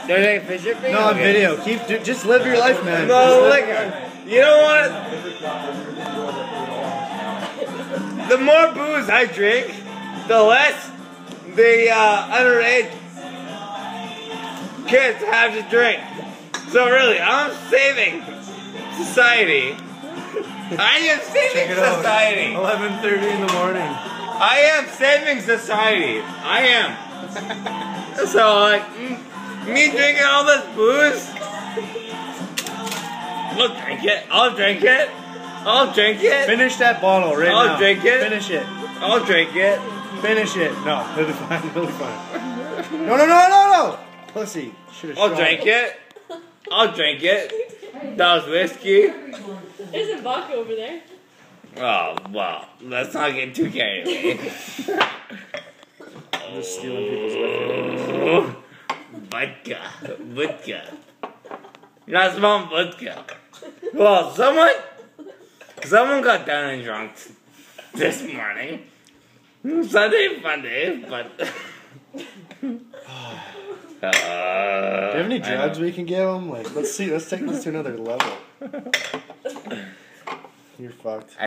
They're like fishing for you? No, on video. Just live your life, man. No liquor. You know what? The more booze I drink, the less the underage kids have to drink. So really, I'm saving society. I am saving society. 11:30 in the morning. I am saving society. I am. So like, me drinking all this booze. I'll drink it. I'll drink it. I'll drink it. Finish that bottle right now. I'll drink it. Finish it. I'll drink it. Finish it. No, it'll be fine. It'll be fine. No. Pussy. I'll drink it. I'll drink it. That was whiskey. There's a vodka over there. Oh, well, let's not get too carried away. I'm just stealing people's liquor. Vodka. Not small vodka. Well, someone got down and drunk this morning. Sunday fun day, but. Do you have any drugs we can give them? Like, let's take this to another level. You're fucked.